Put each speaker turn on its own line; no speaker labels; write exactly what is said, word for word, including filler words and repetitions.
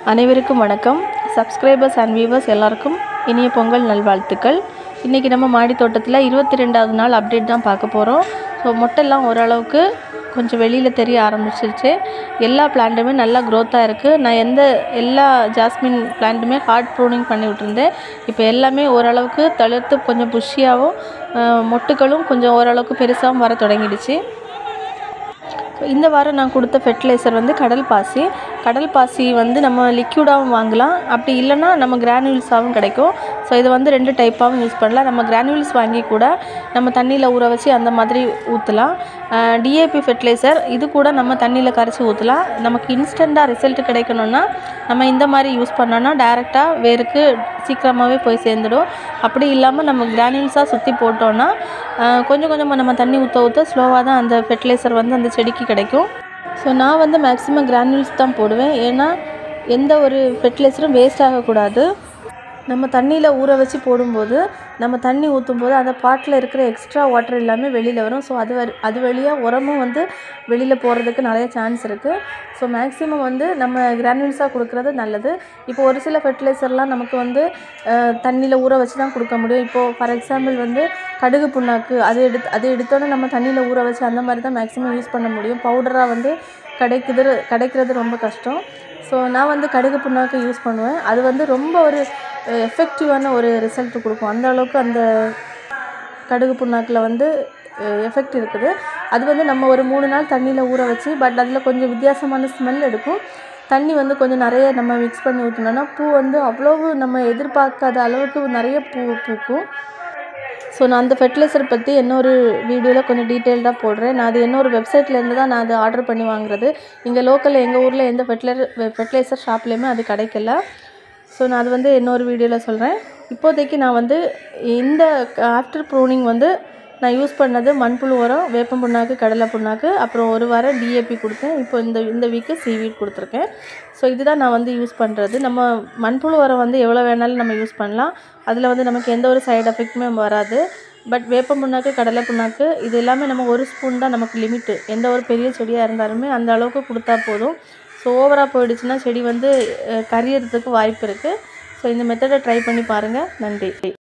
அனைவருக்கும் வணக்கம். Subscribers and viewers எல்லாருக்கும் இனிய பொங்கல் நல்வாழ்த்துக்கள். இன்றைக்கி நம்ம மாடி தோட்டத்தில் இருபத்தி ரெண்டாவது நாள் அப்டேட் தான் பார்க்க போகிறோம். ஸோ மொட்டைலாம் ஓரளவுக்கு கொஞ்சம் வெளியில் தெரிய ஆரம்பிச்சிருச்சு. எல்லா பிளான்ட்டுமே நல்லா க்ரோத்தாக இருக்குது. நான் எந்த எல்லா ஜாஸ்மின் பிளான்ட்டுமே ஹார்ட் ப்ரூனிங் பண்ணி விட்டுருந்தேன். இப்போ எல்லாமே ஓரளவுக்கு தளிர்த்து கொஞ்சம் புஷ்ஷியாகவும் மொட்டுகளும் கொஞ்சம் ஓரளவுக்கு பெருசாகவும் வர தொடங்கிடுச்சு. இந்த வாரம் நான் கொடுத்த ஃபெர்டிலைசர் வந்து கடல் பாசி. கடல் பாசி வந்து நம்ம லிக்யூடாகவும் வாங்கலாம், அப்படி இல்லைன்னா நம்ம கிரானியூல்ஸாகவும் கிடைக்கும். ஸோ இதை வந்து ரெண்டு டைப்பாகவும் யூஸ் பண்ணலாம். நம்ம கிரானியூல்ஸ் வாங்கி கூட நம்ம தண்ணியில் ஊற வச்சு அந்த மாதிரி ஊற்றலாம். டிஏபி ஃபெர்டிலைசர் இது கூட நம்ம தண்ணியில் கரைச்சி ஊற்றலாம். நமக்கு இன்ஸ்டண்ட்டாக ரிசல்ட் கிடைக்கணுன்னா நம்ம இந்த மாதிரி யூஸ் பண்ணோன்னா டேரெக்டாக வேருக்கு சீக்கிரமாகவே போய் சேர்ந்துடும். அப்படி இல்லாமல் நம்ம கிரானியூல்ஸாக சுற்றி போட்டோன்னா கொஞ்சம் கொஞ்சமாக நம்ம தண்ணி ஊற்ற ஊற்ற ஸ்லோவாக தான் அந்த ஃபெர்டிலைசர் வந்து அந்த செடிக்கு கிடைக்கும். ஸோ நான் வந்து மேக்ஸிமம் கிரானியூல்ஸ் தான் போடுவேன். ஏன்னா எந்த ஒரு ஃபெர்டிலைசரும் வேஸ்ட் ஆகக்கூடாது. நம்ம தண்ணியில் ஊற வச்சு போடும்போது நம்ம தண்ணி ஊற்றும்போது அந்த பாட்டில் இருக்கிற எக்ஸ்ட்ரா வாட்டர் எல்லாமே வெளியில் வரும். ஸோ அது வரு அது வழியாக உரமும் வந்து வெளியில் போகிறதுக்கு நிறைய சான்ஸ் இருக்குது. ஸோ மேக்ஸிமம் வந்து நம்ம கிரானியூல்ஸாக கொடுக்குறது நல்லது. இப்போ ஒரு சில ஃபெர்டிலைசர்லாம் நமக்கு வந்து தண்ணியில் ஊற வச்சு தான் கொடுக்க முடியும். இப்போது ஃபார் எக்ஸாம்பிள் வந்து கடுகு புண்ணாக்கு அது எடுத்து அது எடுத்தோன்னே நம்ம தண்ணியில் ஊற வச்சு அந்த மாதிரி தான் மேக்ஸிமம் யூஸ் பண்ண முடியும். பவுடராக வந்து கிடைக்குது கிடைக்கிறது ரொம்ப கஷ்டம். ஸோ நான் வந்து கடுகு புண்ணாக்கு யூஸ் பண்ணுவேன். அது வந்து ரொம்ப ஒரு எஃபெக்டிவான ஒரு ரிசல்ட் கொடுக்கும். அந்த அளவுக்கு அந்த கடுகு புண்ணாக்கில் வந்து எஃபெக்ட் இருக்குது. அது வந்து நம்ம ஒரு மூணு நாள் தண்ணியில் ஊற வச்சு பட் அதில் கொஞ்சம் வித்தியாசமான ஸ்மெல் எடுக்கும். தண்ணி வந்து கொஞ்சம் நிறைய நம்ம மிக்ஸ் பண்ணி ஊற்றினோன்னா பூ வந்து அவ்வளவு நம்ம எதிர்பார்க்காத அளவுக்கு நிறைய பூ பூக்கும். ஸோ நான் அந்த ஃபெர்டிலைசர் பற்றி இன்னொரு வீடியோவில் கொஞ்சம் டீட்டெயில்டாக போடுறேன். நான் அது இன்னொரு வெப்சைட்லேருந்து தான் நான் அது ஆர்டர் பண்ணி வாங்குறது. இங்கே லோக்கலில் எங்கள் ஊரில் எந்த ஃபெர்டிலைசர் ஃபெர்டிலைசர் ஷாப்லேயுமே அது கிடைக்கல. ஸோ நான் அது வந்து இன்னொரு வீடியோவில் சொல்கிறேன். இப்போதைக்கு நான் வந்து இந்த ஆஃப்டர் ப்ரூனிங் வந்து நான் யூஸ் பண்ணது மண்புழு உரம், வேப்பம் புண்ணாக்கு, கடலை புண்ணாக்கு, அப்புறம் ஒரு வாரம் டிஏபி கொடுத்தேன். இப்போ இந்த இந்த வீக்கு சீவீட் கொடுத்துருக்கேன். ஸோ இதுதான் நான் வந்து யூஸ் பண்ணுறது. நம்ம மண்புழு உரம் வந்து எவ்வளோ வேணாலும் நம்ம யூஸ் பண்ணலாம். அதில் வந்து நமக்கு எந்த ஒரு சைடு எஃபெக்ட்டுமே வராது. பட் வேப்பம் புண்ணாக்கு, கடலை புண்ணாக்கு இது எல்லாமே நம்ம ஒரு ஸ்பூன் தான் நமக்கு லிமிட்டு. எந்த ஒரு பெரிய செடியாக இருந்தாலுமே அந்த அளவுக்கு கொடுத்தா போதும். ஸோ ஓவராக போயிடுச்சுன்னா செடி வந்து கரியறதுக்கு வாய்ப்பு இருக்குது. ஸோ இந்த மெத்தடை ட்ரை பண்ணி பாருங்கள். நன்றி.